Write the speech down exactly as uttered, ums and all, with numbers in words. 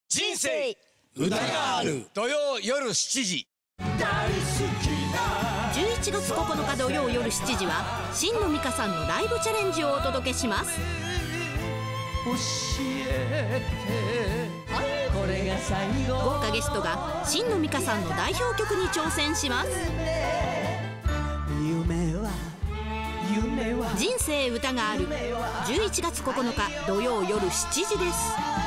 人生歌がある土曜夜しちじ。 じゅういちがつここのか土曜夜しちじは新野美香さんのライブチャレンジをお届けします。 教えてこれが最後。 豪華ゲストが新野美香さんの代表曲に挑戦します。 夢は夢は人生歌があるじゅういちがつここのか土曜夜しちじです。